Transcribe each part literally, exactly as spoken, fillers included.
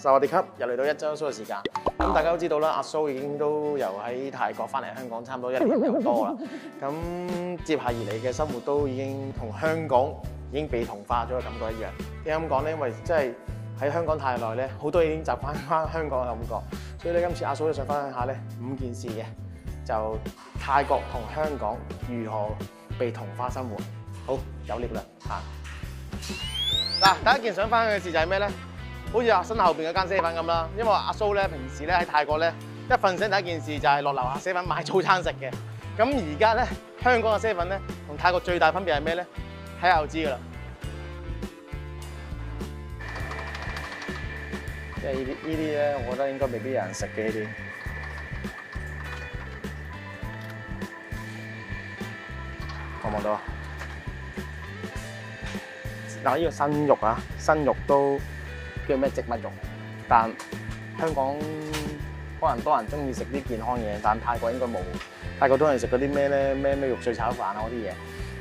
就我哋級又嚟到一周阿蘇嘅時間，咁大家都知道啦，阿蘇已經都由喺泰國翻嚟香港差唔多一年有多啦。咁接下而嚟嘅生活都已經同香港已經被同化咗嘅感覺一樣。點解咁講咧？因為真係喺香港太耐咧，好多已經習慣翻香港嘅感覺。所以咧，今次阿蘇都想分享下咧五件事嘅，就泰國同香港如何被同化生活。好，有力量嚇。嗱，第一件想分享嘅事就係咩咧？好似阿身後邊嗰間 seven 咁啦，因為阿蘇咧平時咧喺泰國咧一瞓醒第一件事就係落樓下 seven 買早餐食嘅。咁而家咧香港嘅 seven 咧同泰國最大分別係咩咧？睇下就知㗎啦。即係呢啲呢啲咧，我覺得應該未必有人食嘅呢啲。望唔望到啊？嗱，呢個生肉啊，生肉都叫咩植物肉，但香港可能多人中意食啲健康嘢，但泰國應該冇。泰國都係食嗰啲咩咧？咩咩肉碎炒飯啊嗰啲嘢。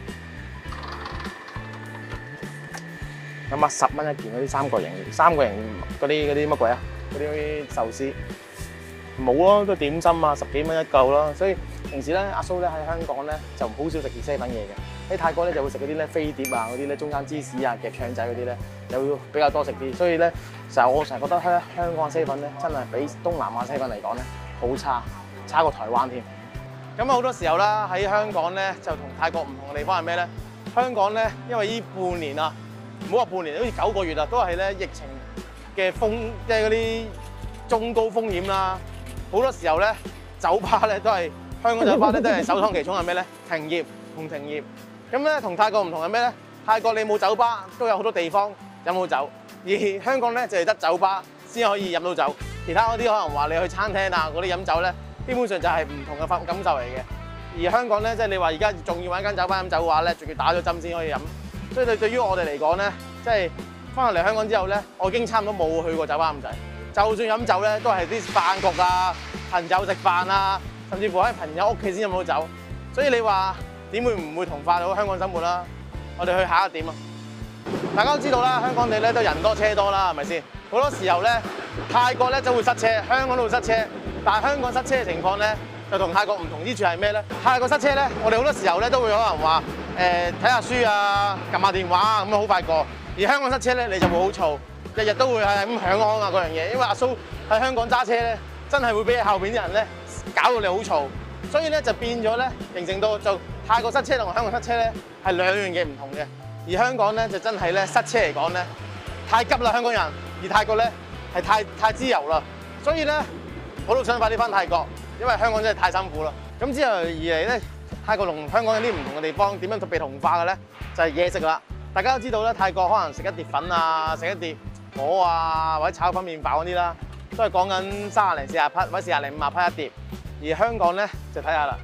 咁啊，十蚊一件嗰啲三角形，三角形嗰啲嗰啲乜鬼啊？嗰啲壽司冇咯，都點心啊，十幾蚊一嚿咯。所以平時咧，阿蘇咧喺香港咧就好少食啲西粉嘢嘅。喺泰國咧就會食嗰啲咧飛碟啊，嗰啲咧中間芝士啊、夾腸仔嗰啲咧，就會比較多食啲。所以咧，成日我成日覺得香香港嘅西粉咧，真係比東南亞西粉嚟講咧好差，差過台灣添。咁啊好多時候啦，喺香港咧就同泰國唔同嘅地方係咩咧？香港咧，因為呢半年啊，唔好話半年，好似九個月啊，都係咧疫情嘅風，即係嗰啲中高風險啦。好多時候咧，酒吧咧都係香港酒吧咧都係首當其衝係咩咧？停業同停業。咁咧同泰國唔同係咩咧？泰國你冇酒吧都有好多地方飲到酒，而香港咧就係得酒吧先可以飲到酒。其他嗰啲可能話你去餐廳啊嗰啲飲酒咧，基本上就係唔同嘅感受嚟嘅。而香港咧，即係你話而家仲要揾間酒吧飲酒嘅話咧，仲要打咗針先可以飲。所以對對於我哋嚟講咧，即係翻嚟香港之後咧，我已經差唔多冇去過酒吧咁滯。就算飲酒咧，都係啲飯局啊、朋友食飯啊，甚至乎喺朋友屋企先飲到酒。所以你話點會唔會同化到香港生活啦？我哋去下一點啊！大家都知道啦，香港地咧都人多車多啦，係咪先？好多時候咧，泰國咧就會塞車，香港都會塞車。但係香港塞車嘅情況咧，就同泰國唔同之處係咩咧？泰國塞車咧，我哋好多時候咧都會可能話誒睇下書啊、撳下電話啊，咁樣好快過。而香港塞車咧，你就會好嘈，日日都會係咁響安啊嗰樣嘢。因為阿蘇喺香港揸車咧，真係會俾後邊啲人咧搞到你好嘈，所以咧就變咗咧，形成到就泰國塞車同香港塞車咧係兩樣嘢唔同嘅。而香港咧就真係咧塞車嚟講咧太急啦，香港人；而泰國咧係太太自由啦，所以咧我都想快啲翻泰國，因為香港真係太辛苦啦。咁之後而嚟咧，泰國同香港有啲唔同嘅地方，點樣被同化嘅咧？就係嘢食啦。大家都知道咧，泰國可能食一碟粉啊，食一碟河啊，或者炒粉麵包嗰啲啦，都係講緊三廿零四廿匹，或者四廿零五廿匹一碟。而香港咧就睇下啦，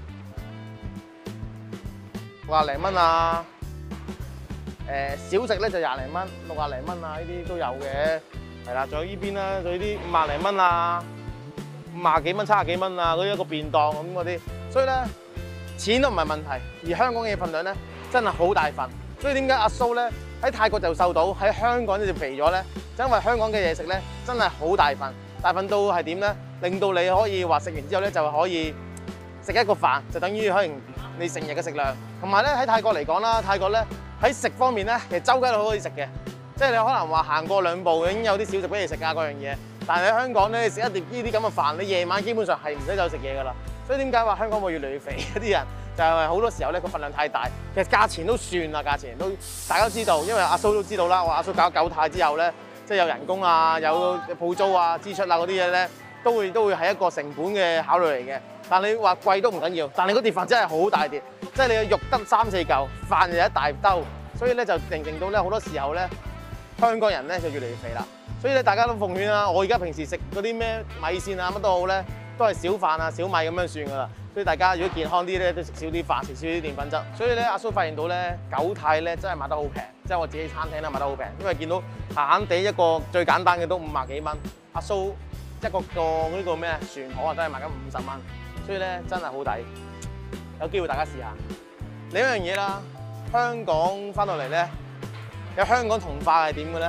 六廿零蚊啊，誒小食咧就廿零蚊、六廿零蚊啊，呢啲都有嘅。係啦，仲有呢邊啦，仲有啲五廿零蚊啊，五廿幾蚊、七廿幾蚊啊，嗰啲一個便當咁嗰啲。所以咧，錢都唔係問題，而香港嘅份量咧真係好大份。所以點解阿蘇咧喺泰國就瘦到，喺香港就肥咗咧？就因為香港嘅嘢食咧真係好大份，大份到係點咧？令到你可以話食完之後咧就可以食一個飯，就等於可能你成日嘅食量。同埋咧喺泰國嚟講啦，泰國咧喺食方面咧其實周街都可以食嘅，即係你可能話行過兩步已經有啲小食俾你食啊嗰樣嘢。但係喺香港咧，你食一碟呢啲咁嘅飯，你夜晚基本上係唔使走食嘢㗎啦。所以點解話香港會越嚟越肥？一啲人就係好多時候咧個份量太大，其實價錢都算啦，價錢都大家都知道，因為阿蘇都知道啦。我阿蘇搞九太之後咧，即係有人工啊、有鋪租啊、支出啊嗰啲嘢咧，都會都會係一個成本嘅考慮嚟嘅。但你話貴都唔緊要，但你嗰碟飯真係好大碟，即係你嘅肉得三四嚿，飯就一大兜，所以咧就形成到咧好多時候咧香港人咧就越嚟越肥啦。所以咧大家都奉勸啦，我而家平時食嗰啲咩米線啊乜都好咧，都係小飯啊小米咁樣算噶啦。所以大家如果健康啲咧，都食少啲飯，食少啲澱粉質。所以咧阿蘇發現到咧九太咧真係賣得好平，即係我自己餐廳咧賣得好平，因為見到閒閒地一個最簡單嘅都五廿幾蚊，阿蘇一個個呢個咩船河啊都係賣緊五十蚊，所以咧真係好抵。有機會大家試下。另一樣嘢啦，香港翻到嚟咧，有香港同化係點嘅咧？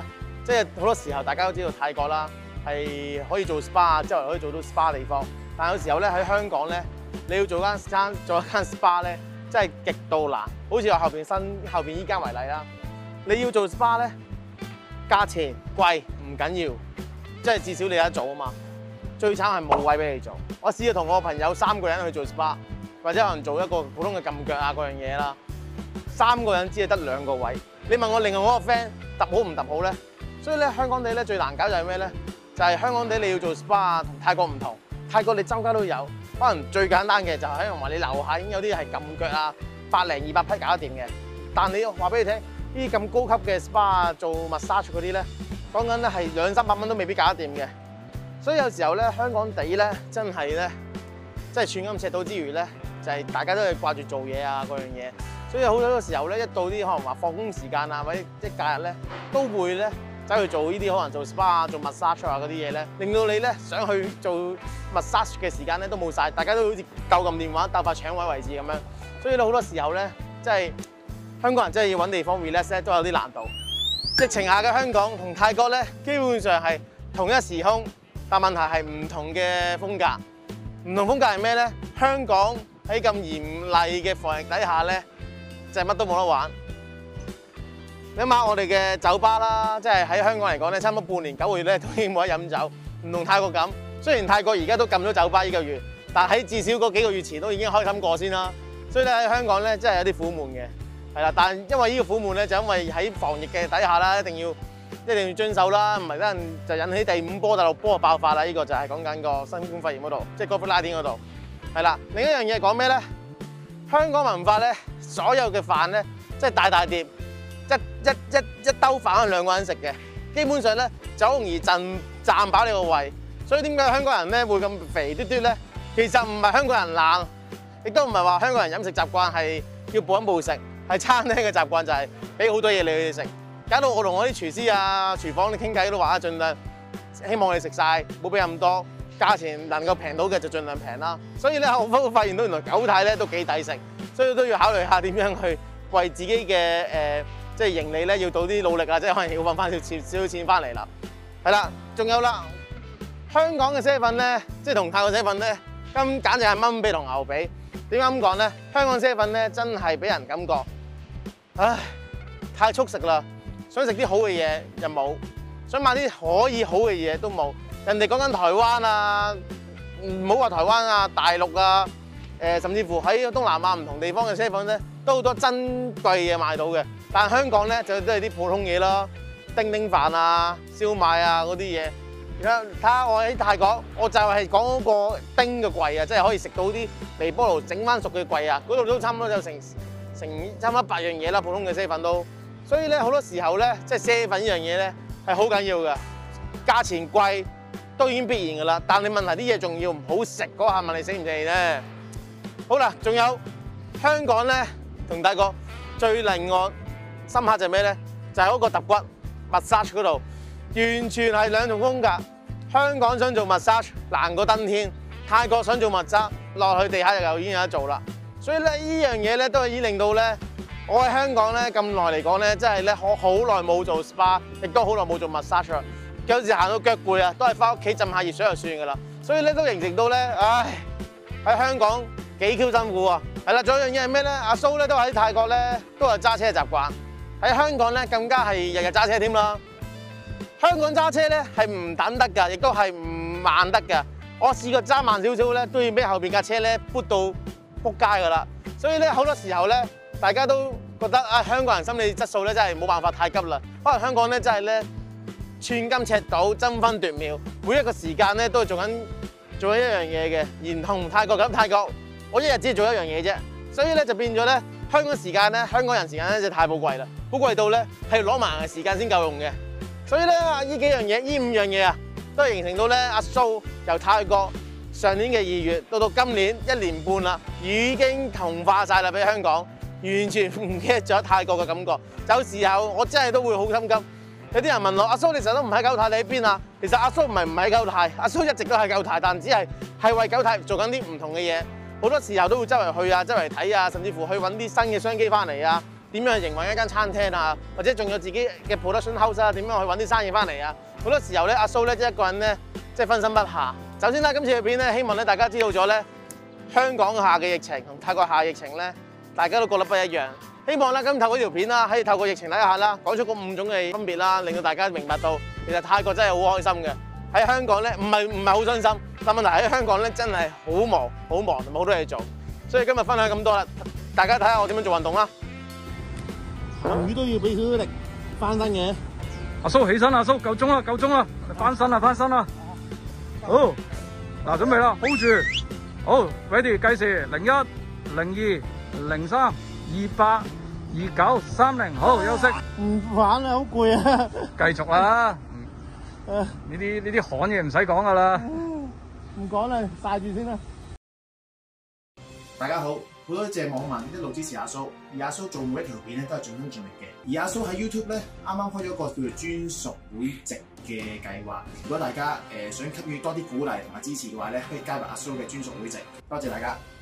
即係好多時候大家都知道泰國啦，係可以做 S P A， 周圍可以做到 S P A 地方。但係有時候咧喺香港咧，你要做間間做一間 S P A 咧，真係極度難。好似我後邊新後邊依間為例啦，你要做 S P A 咧，價錢貴唔緊要，即係至少你有得做啊嘛。最慘係冇位俾你做。我試過同我朋友三個人去做 S P A， 或者可能做一個普通嘅撳腳啊嗰樣嘢啦，三個人只係得兩個位。你問我另外嗰個 friend 揼好唔揼好咧？所以咧香港地咧最難搞就係咩咧？就係、是、香港地你要做 S P A 同泰國唔同。泰國你周街都有，可能最簡單嘅就係可能話你樓下已經有啲係撳腳啊，百零二百匹搞得掂嘅。但你話俾你聽，呢啲咁高級嘅 S P A 做 massage 嗰啲咧，講緊咧係兩三百蚊都未必搞得掂嘅。所以有時候咧香港地咧真係咧，即係寸金尺土之餘咧，就係、是、大家都係掛住做嘢啊嗰樣嘢。所以好多時候咧，一到啲可能話放工時間啊，或者即係假日咧，都會咧走去做呢啲可能做 S P A 啊、做 massage 啊嗰啲嘢咧，令到你咧想去做 massage 嘅時間咧都冇晒，大家都好似鬥撳電話、鬥快搶位位置咁樣。所以咧好多時候咧，即係香港人真係要揾地方 relax 咧，都有啲難度。疫情下嘅香港同泰國咧，基本上係同一時空，但問題係唔同嘅風格。唔同風格係咩咧？香港喺咁嚴厲嘅防疫底下咧，就係乜都冇得玩。你諗下我哋嘅酒吧啦，即係喺香港嚟講咧，差唔多半年九個月咧都已經冇得飲酒，唔同泰國咁。雖然泰國而家都禁咗酒吧呢個月，但喺至少嗰幾個月前都已經開心過先啦。所以咧喺香港咧真係有啲苦悶嘅，係啦。但因為呢個苦悶咧，就因為喺防疫嘅底下啦，一定要一定要遵守啦，唔係等陣就引起第五波、第六波嘅爆發啦。呢、這個就係講緊個新冠肺炎嗰度，即係 COVID 十九嗰度。係啦，另一樣嘢講咩咧？香港文化咧，所有嘅飯咧，即係大大碟。一一一一兜飯可能兩個人食嘅，基本上咧就好容易陣佔飽你個胃。所以點解香港人咧會咁肥嘟嘟咧？其實唔係香港人懶，亦都唔係話香港人飲食習慣係要暴飲暴食，係餐廳嘅習慣就係俾好多嘢你去食，搞到我同我啲廚師啊、廚房啲傾偈都話啊，盡量希望你食晒，冇俾咁多，價錢能夠平到嘅就盡量平啦。所以咧我都發現到原來九太咧都幾抵食，所以都要考慮下點樣去為自己嘅誒。呃即係盈利咧，要到啲努力啊！即係可能要揾翻少少少少錢翻嚟啦。係啦，仲有啦，香港嘅瀉粉咧，即係同泰國瀉粉咧，咁簡直係蚊髀同牛髀。點解咁講咧？香港瀉粉咧真係俾人感覺，唉，太速食啦！想食啲好嘅嘢又冇，想買啲可以好嘅嘢都冇。人哋講緊台灣啊，唔好話台灣啊，大陸啊，誒、呃，甚至乎喺東南亞唔同地方嘅瀉粉咧，都好多珍貴嘢買到嘅。但香港咧就都係啲普通嘢咯，叮叮飯啊、燒賣啊嗰啲嘢。而家睇下我喺泰國，我就係講嗰個叮嘅櫃啊，即係可以食到啲微波爐整翻熟嘅櫃啊，嗰度都差唔多有成成差唔多百樣嘢啦，普通嘅瀉粉都。所以咧好多時候咧，即係瀉粉呢樣嘢咧係好緊要嘅，價錢貴都已經必然噶啦。但你問題啲嘢仲要唔好食嗰下，問你食唔食咧？好啦，仲有香港咧同泰國最令我深刻就係咩咧？就係、是、嗰個揼骨 massage 嗰度，完全係兩種風格。香港想做 massage 難過登天，泰國想做 massage 落去地下又已經有得做啦。所以咧，呢樣嘢咧都係已經令到咧，我喺香港咧咁耐嚟講咧，真係咧我好耐冇做 S P A， 亦都好耐冇做 massage 啦。有時行到腳攰啊，都係翻屋企浸下熱水就算噶啦。所以咧都形成到咧，唉喺香港幾 Q 辛苦啊！係啦，仲有一樣嘢係咩咧？阿蘇咧都喺泰國咧都有揸車嘅習慣。喺香港咧更加係日日揸車添啦。香港揸車咧係唔等得㗎，亦都係唔慢得㗎。我試過揸慢少少咧，都要俾後邊架車咧撥到撲街㗎啦。所以咧好多時候咧，大家都覺得啊，香港人心理質素咧真係冇辦法太急啦。可能香港咧真係咧寸金尺土、爭分奪秒，每一個時間咧都係做緊做緊一樣嘢嘅。而同泰國咁，泰國我一日只係做一樣嘢啫，所以咧就變咗咧。香港時間咧，香港人時間咧就太寶貴啦，寶貴到咧係攞埋嘅時間先夠用嘅。所以咧，呢幾樣嘢，呢五樣嘢啊，都係形成到咧阿蘇由泰國上年嘅二月到到今年一年半啦，已經同化晒啦，俾香港完全唔記得咗泰國嘅感覺。有時候我真係都會好心急。有啲人問我：阿蘇你成日都唔喺九泰，你喺邊啊？其實阿蘇唔係唔喺九泰，阿蘇一直都喺九泰，但只係係為九泰做緊啲唔同嘅嘢。好多時候都會周圍去啊，周圍睇啊，甚至乎去揾啲新嘅商機翻嚟啊， 點樣去營運一間餐廳啊，或者仲有自己嘅 production house 啊，點樣去揾啲生意翻嚟啊。好多時候咧，阿蘇咧即係一個人咧，即係分身不下。首先啦，今次嘅片咧，希望咧大家知道咗咧，香港下嘅疫情同泰國下嘅疫情咧，大家都覺得不一樣。希望咧今透過條片啦，可以透過疫情底下啦，講出嗰五種嘅分別啦，令到大家明白到其實泰國真係好開心嘅。喺香港咧，唔係唔係好傷心，但問題喺香港咧真係好忙好忙同埋好多嘢做。所以今日分享咁多啦，大家睇下我點樣做運動啦。魚都要俾少少力翻身嘅。 阿蘇起身，阿蘇夠鐘啦，夠鐘啦，翻身啦，翻身啦。好，嗱準備啦 ，hold 住，好 ，ready 計時，零一、零二、零三、二八、二九、三零，好休息。 唔玩啦，好攰啊！ 繼續啦，呢啲呢啲旱嘢唔使講噶啦。 唔講啦，曬住先啦。 大家好，好多謝網民一路支持阿蘇，而阿蘇做每一條片咧都係盡心盡力嘅。而阿蘇喺 YouTube 咧啱啱開咗個叫做專屬會籍嘅計劃，如果大家誒、呃、想給予多啲鼓勵同埋支持嘅話咧，可以加入阿蘇嘅專屬會籍。多謝大家。